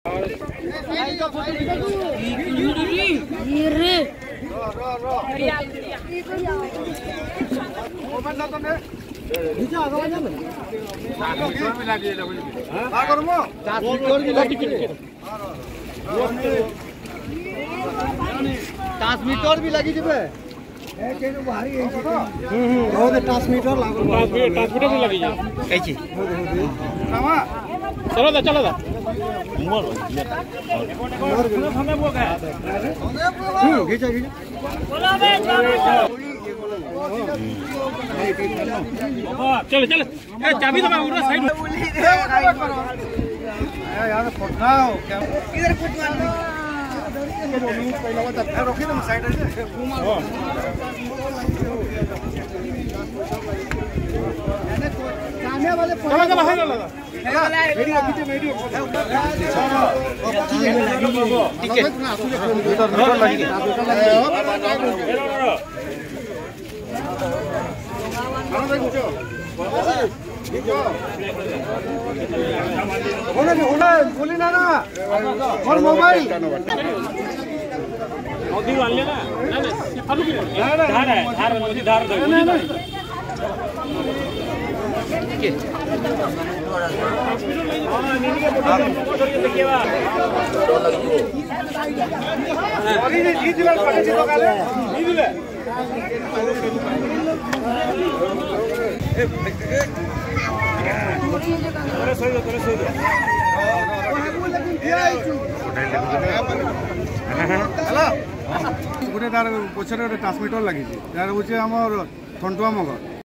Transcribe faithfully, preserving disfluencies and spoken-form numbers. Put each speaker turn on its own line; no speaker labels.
transmitter भी लगी जब ट्रांसमीटर ट्रांसमीटर भी लगी कैची चलो दा चलो दा घीचा घीचा चलो चलो चाबी दबा उधर साइड यार फटना हो क्या इधर फटना रोकी तुम साइड सामने वाले चलो चलो है लगा वीडियो वीडियो वीडियो ठीक है उधर उधर लगी आना देखो बोले बोले बोली ना ना और मोबाइल नदी वाल लेना ना ना धार है धार नदी धार दे ठीक है हां नीली के फोटो करके देखिएगा अभी ये जी दिवाल पड़े जी काले जी दिले अरे सही दो अरे सही दो हेलो गोटे तार पछरे गोटे ट्रांसमीटर लगी तार हूँ आम ठंटुआ मगर